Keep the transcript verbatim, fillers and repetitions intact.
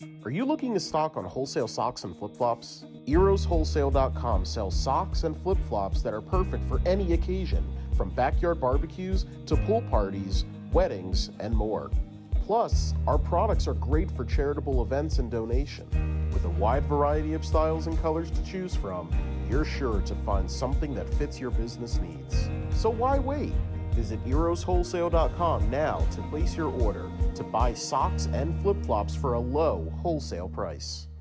Are you looking to stock on wholesale socks and flip-flops? Eros Wholesale dot com sells socks and flip-flops that are perfect for any occasion, from backyard barbecues to pool parties, weddings, and more. Plus, our products are great for charitable events and donation. With a wide variety of styles and colors to choose from, you're sure to find something that fits your business needs. So why wait? Visit Eros Wholesale dot com now to place your order to buy socks and flip-flops for a low wholesale price.